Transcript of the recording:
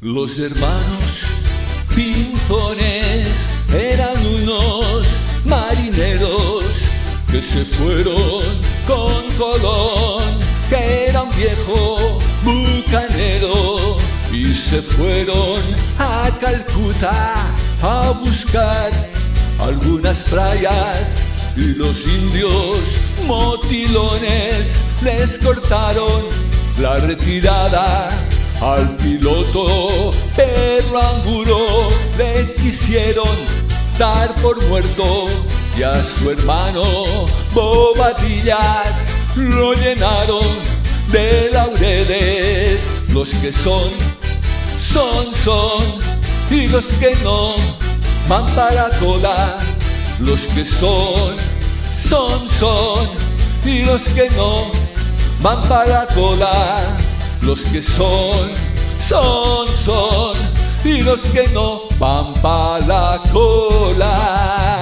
Los hermanos Pinzones eran unos marineros que se fueron con Colón, que era un viejo bucanero, y se fueron a Calcuta a buscar algunas playas, y los indios motilones les cortaron la retirada al piloto, pero Angulo le quisieron dar por muerto, y a su hermano Bobadillas lo llenaron de laureles. Los que son, y los que no van para cola. Los que son, y los que no van para cola. Los que son, y los que no van para la cola.